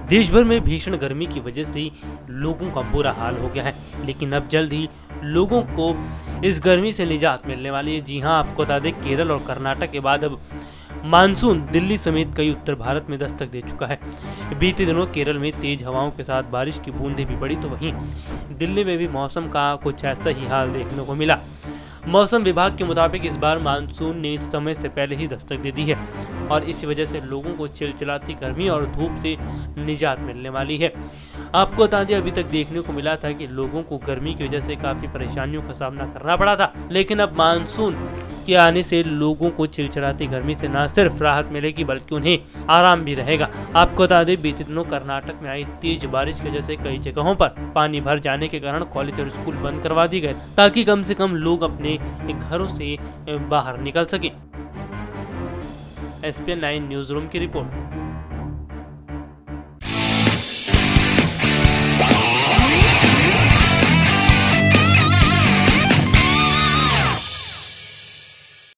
देश भर में भीषण गर्मी की वजह से लोगों का बुरा हाल हो गया है, लेकिन अब जल्द ही लोगों को इस गर्मी से निजात मिलने वाली है। जी हां, आपको बता दें, केरल और कर्नाटक के बाद अब मानसून दिल्ली समेत कई उत्तर भारत में दस्तक दे चुका है। बीते दिनों केरल में तेज हवाओं के साथ बारिश की बूंदें भी पड़ी, तो वहीं दिल्ली में भी मौसम का कुछ ऐसा ही हाल देखने को मिला। मौसम विभाग के मुताबिक इस बार मानसून ने इस समय से पहले ही दस्तक दे दी है और इसी वजह से लोगों को चिलचिलाती गर्मी और धूप से निजात मिलने वाली है। आपको बता दें, अभी तक देखने को मिला था कि लोगों को गर्मी की वजह से काफी परेशानियों का सामना करना पड़ा था, लेकिन अब मानसून के आने से लोगों को चिलचिलाती गर्मी से न सिर्फ राहत मिलेगी बल्कि उन्हें आराम भी रहेगा। आपको बता दें, बीते दिनों कर्नाटक में आई तेज बारिश की वजह से कई जगहों पर पानी भर जाने के कारण कॉलेज और स्कूल बंद करवा दिए गए, ताकि कम से कम लोग अपने घरों से बाहर निकल सकें। SPN 9 न्यूज रूम की रिपोर्ट।